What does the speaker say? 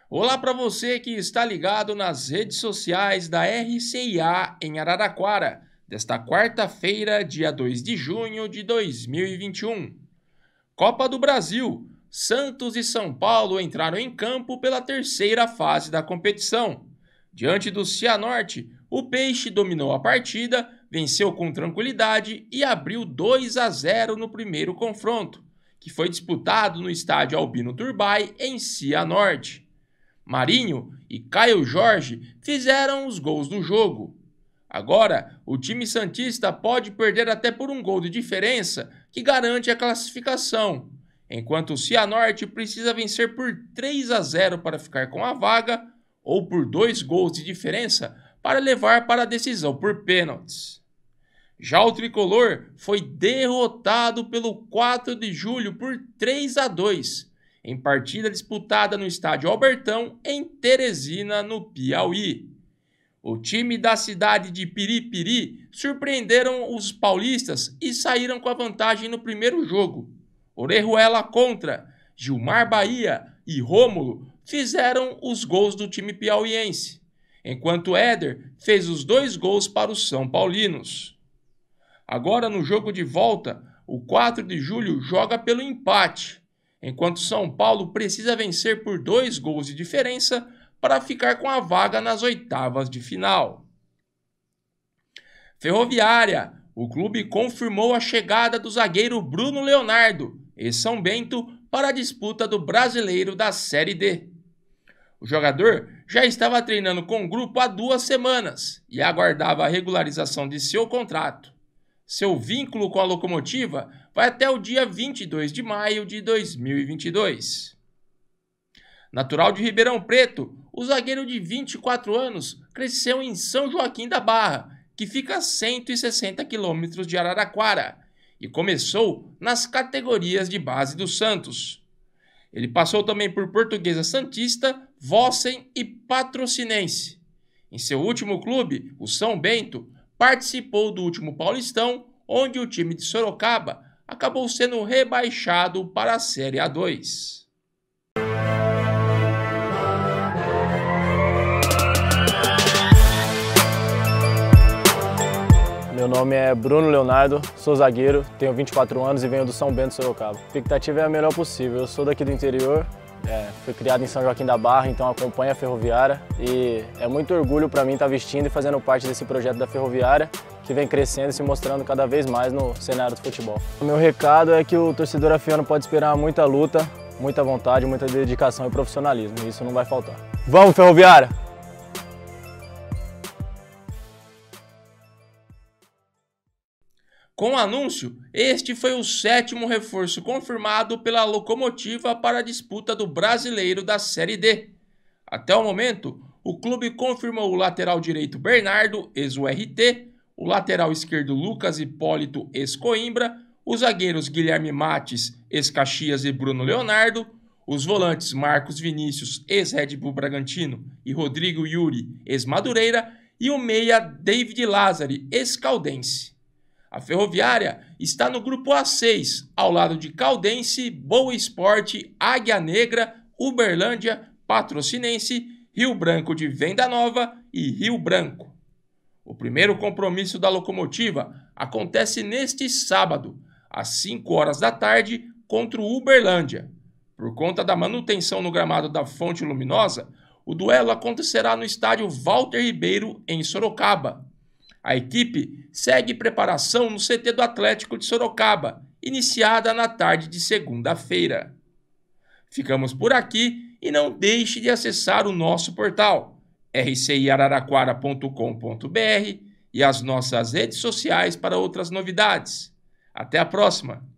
Olá para você que está ligado nas redes sociais da RCIA em Araraquara, desta quarta-feira, dia 2 de junho de 2021. Copa do Brasil. Santos e São Paulo entraram em campo pela terceira fase da competição. Diante do Cianorte, o Peixe dominou a partida, venceu com tranquilidade e abriu 2-0 no primeiro confronto, que foi disputado no estádio Albino Turbay, em Cianorte. Marinho e Caio Jorge fizeram os gols do jogo. Agora, o time santista pode perder até por um gol de diferença, que garante a classificação, enquanto o Cianorte precisa vencer por 3-0 para ficar com a vaga, ou por 2 gols de diferença para levar para a decisão por pênaltis. Já o tricolor foi derrotado pelo 4 de julho por 3-2, em partida disputada no estádio Albertão, em Teresina, no Piauí. O time da cidade de Piripiri surpreenderam os paulistas e saíram com a vantagem no primeiro jogo. Orejuela contra, Gilmar Bahia e Rômulo fizeram os gols do time piauiense, enquanto Éder fez os 2 gols para os São Paulinos. Agora, no jogo de volta, o 4 de julho joga pelo empate, enquanto São Paulo precisa vencer por 2 gols de diferença para ficar com a vaga nas oitavas de final. Ferroviária. O clube confirmou a chegada do zagueiro Bruno Leonardo, ex-São Bento, para a disputa do Brasileiro da Série D. O jogador já estava treinando com o grupo há 2 semanas e aguardava a regularização de seu contrato. Seu vínculo com a Locomotiva vai até o dia 22 de maio de 2022. Natural de Ribeirão Preto, o zagueiro de 24 anos cresceu em São Joaquim da Barra, que fica a 160 quilômetros de Araraquara, e começou nas categorias de base do Santos. Ele passou também por Portuguesa Santista, Vossen e Patrocinense. Em seu último clube, o São Bento, participou do último Paulistão, onde o time de Sorocaba acabou sendo rebaixado para a Série A2. Meu nome é Bruno Leonardo, sou zagueiro, tenho 24 anos e venho do São Bento, Sorocaba. A expectativa é a melhor possível. Eu sou daqui do interior, fui criado em São Joaquim da Barra, então acompanho a Ferroviária e é muito orgulho para mim estar vestindo e fazendo parte desse projeto da Ferroviária, que vem crescendo e se mostrando cada vez mais no cenário do futebol. O meu recado é que o torcedor afiano pode esperar muita luta, muita vontade, muita dedicação e profissionalismo, e isso não vai faltar. Vamos, Ferroviária! Com o anúncio, este foi o 7º reforço confirmado pela Locomotiva para a disputa do Brasileiro da Série D. Até o momento, o clube confirmou o lateral direito Bernardo, ex-URT, o lateral esquerdo Lucas Hipólito, ex-Coimbra, os zagueiros Guilherme Mates, ex-Caxias e Bruno Leonardo, os volantes Marcos Vinícius, ex-Red Bull Bragantino, e Rodrigo Yuri, ex-Madureira, e o meia David Lázari, ex-Caldense. A Ferroviária está no grupo A6, ao lado de Caldense, Boa Esporte, Águia Negra, Uberlândia, Patrocinense, Rio Branco de Venda Nova e Rio Branco. O primeiro compromisso da Locomotiva acontece neste sábado, às 5 horas da tarde, contra o Uberlândia. Por conta da manutenção no gramado da Fonte Luminosa, o duelo acontecerá no estádio Walter Ribeiro, em Sorocaba. A equipe segue preparação no CT do Atlético de Sorocaba, iniciada na tarde de segunda-feira. Ficamos por aqui e não deixe de acessar o nosso portal rciararaquara.com.br e as nossas redes sociais para outras novidades. Até a próxima!